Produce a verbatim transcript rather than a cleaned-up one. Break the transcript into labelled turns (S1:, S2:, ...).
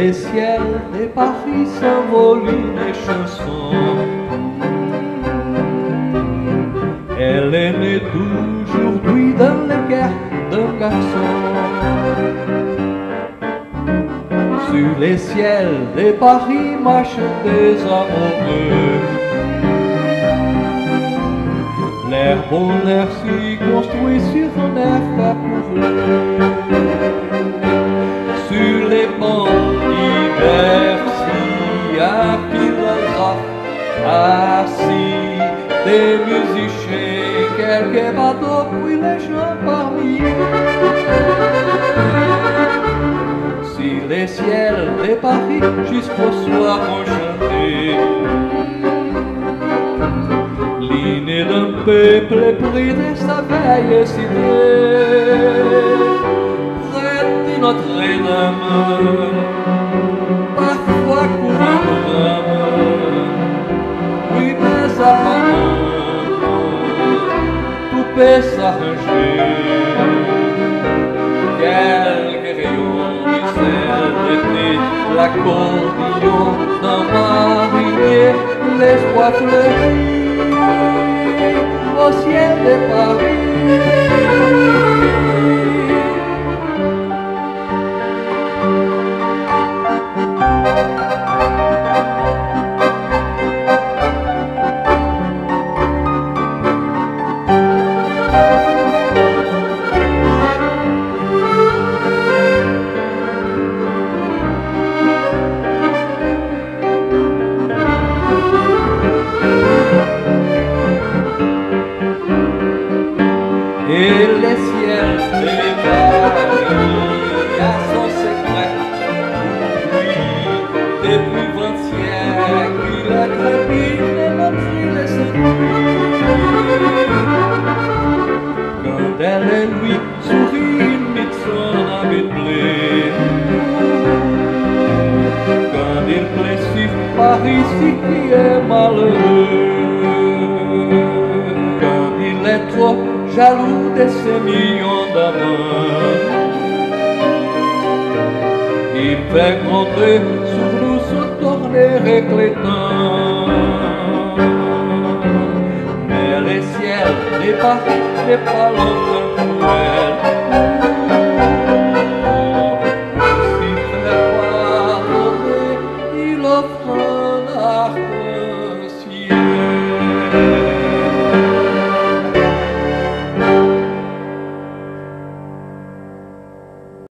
S1: les ciels de Paris s'envolent une chanson. Elle est née d'aujourd'hui dans le cœur d'un garçon. Sur les ciels de Paris marchent des amoureux. Leur bonheur s'y construit sur un air fait pour eux. Sur les bancs d'hiver, si un philosophe assis, des musiciens, quelques bateaux, puis les gens parmi. Si les ciels de Paris jusqu'au soir ont chanté l'hymne d'un peuple pris de sa veille cité, près de Notre-Dame, parfois courant le drame, oui mais apparemment tout peut s'arranger. Quelques rayons du ciel d'été, l'accordéon d'un marinier, l'espoir fleurit au ciel de Paris. Et le ciel de Paris a son secret. Oui, depuis vingt siècles, il a crépiné notre les quand elle et lui sourit, mit son ami bleu. Quand il plaît sur Paris, si qui est malheureux. Quand il est trop jaloux de ces millions d'amants, il fait compter sur nous son tourner éclatant. Mais le ciel de Paris n'est pas longtemps cruel. S'il fait pardonner, il offre un arc.